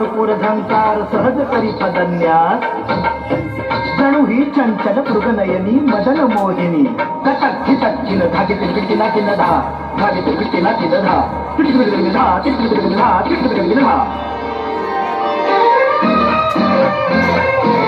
नुपुर झंकार सहज करी पदन्यास जणू ही चंचल मृगनयनी मदन मोहिनी कटक झिटक झिन धागे तिरकिना किन धा धागे तिरकिना किन धा तिरकिना तिरकिना तिरकिना तिरकिना